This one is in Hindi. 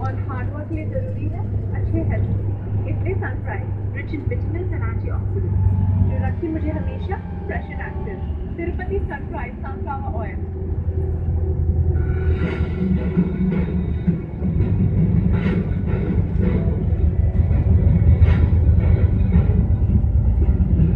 और हार्ड वर्क के लिए ज़रूरी है अच्छे हेल्थ। इसलिए Sunfrize rich in vitamins and antioxidants जो रखती मुझे हमेशा fresh and active. Tirupati Sunfrize sunflower